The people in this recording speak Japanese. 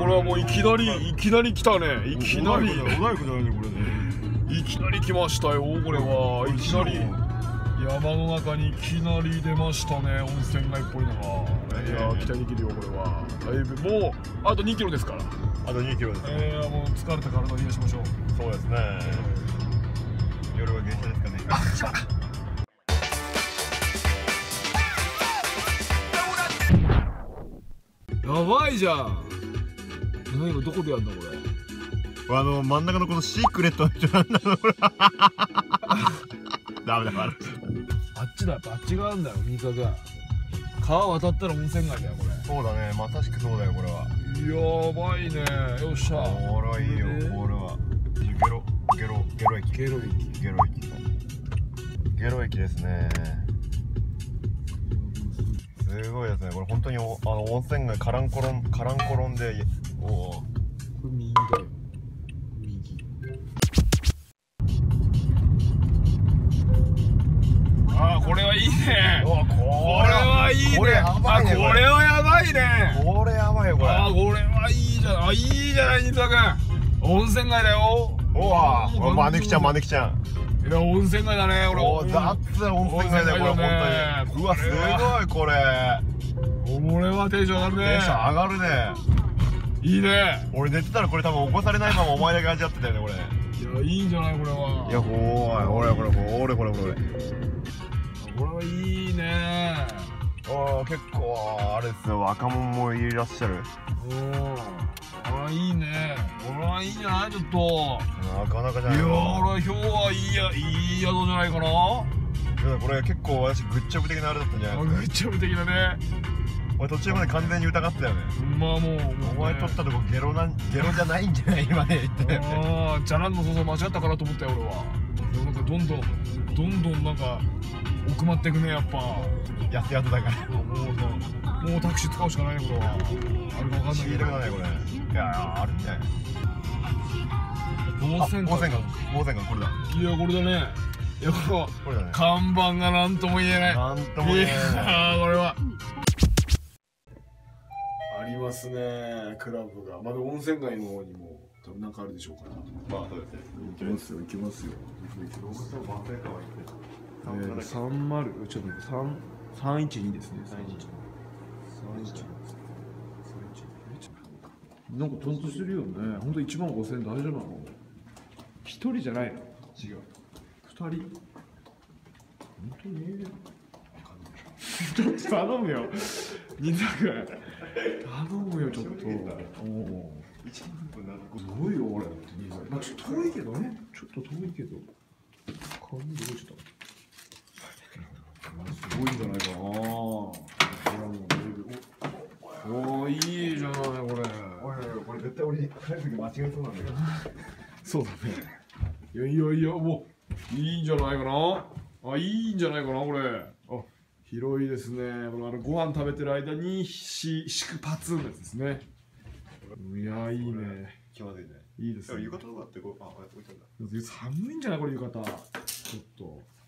これはもういきなり来たね。いきなり穏やかだよねこれね。 いきなり来ましたよ。これはいきなり山の中にいきなり出ましたね。温泉街っぽいのが。いや期待できるよこれは。だいぶもうあと2キロですから。 あと2キロですね。 もう疲れた体を癒しましょう。 そうですね。夜は芸者ですかね。 やばいじゃん。何今どこでやんだこれ。 真ん中のこのシークレットの人なんだろうこれ。ダメだから。 あっちだ、やっぱあっち側なんだよ、三河が。川渡ったら温泉街だよ、これ。 そうだね、まさしくそうだよ、これは。 やばいね、よっしゃ。 これはいいよ、これは。ゲロ駅。ゲロ駅ですね。すごいですね、これ本当に温泉街カランコロンで、おお。これ右だよ。右。ああ、これはいいね。これはいいね。これやばいね。これはやばいね。 これやばいよ、これ。 ああ、これはいいじゃん。あ、いいじゃない、新田君。温泉街だよ。 おわ、招きちゃん。 いや、温泉街だね、俺。 お、だって温泉街だよ、これ、本当に。うわ、すごい、これ。 これはテンション上がるね。 テンション上がるね。いいね。俺寝てたらこれ多分起こされないままお前だけ味わってたよね、これ。 いや、いいんじゃない、これは。 いや、ほら。 これはいいね。 結構あれですよ、若者もいらっしゃる。 これはいいね。これはいいんじゃない、ちょっと。 なかなかじゃない。 いや、俺今日はいい宿じゃないかな。 これ結構私グッジョブ的なあれだったんじゃないですか。 グッジョブ的なね。 俺途中まで完全に疑ってたよね。 まあもうお前取ったとこゲロじゃないんじゃない今ね言って。 ああ、じゃらんの想像間違ったかなと思ったよ俺は。なんかどんどんなんか奥まっていくね、やっぱ。 安宿だから。 もうタクシー使うしかないね、これは。あれか分かんないけど。 ね、これ。いや、あるね。 温泉街これだ。いや、これだね。いや、これだね。看板がなんとも言えない。 なんとも言えない。 これは。ありますね、クラブが。まだ温泉街の方にも多分なんかあるでしょうから。 まあそうですね。 行きますよ。30、ちょっと待って、312ですね。312。なんかトントしてるよね。ほんと1万5000円大丈夫なの？一人じゃないの？違う。2人？本当に？ちょっと頼むよ。新田君。頼むよ、ちょっと。すごいよ、俺。まあ、ちょっと遠いけどね。ちょっと遠いけど。顔見てどうした？すごいんじゃないかな。おー、いいじゃない、これ。 これ絶対俺帰る時間違えそうなんだけど。 そうだね。いや、もういいんじゃないかな。あ、いいんじゃないかな、これ。あ、広いですね。このご飯食べてる間に敷くパツンのやつですね。いや、いいね。 気まずいね。 いいですね。 浴衣とかって置いてんだ。 寒いんじゃないこれ浴衣。ちょっと。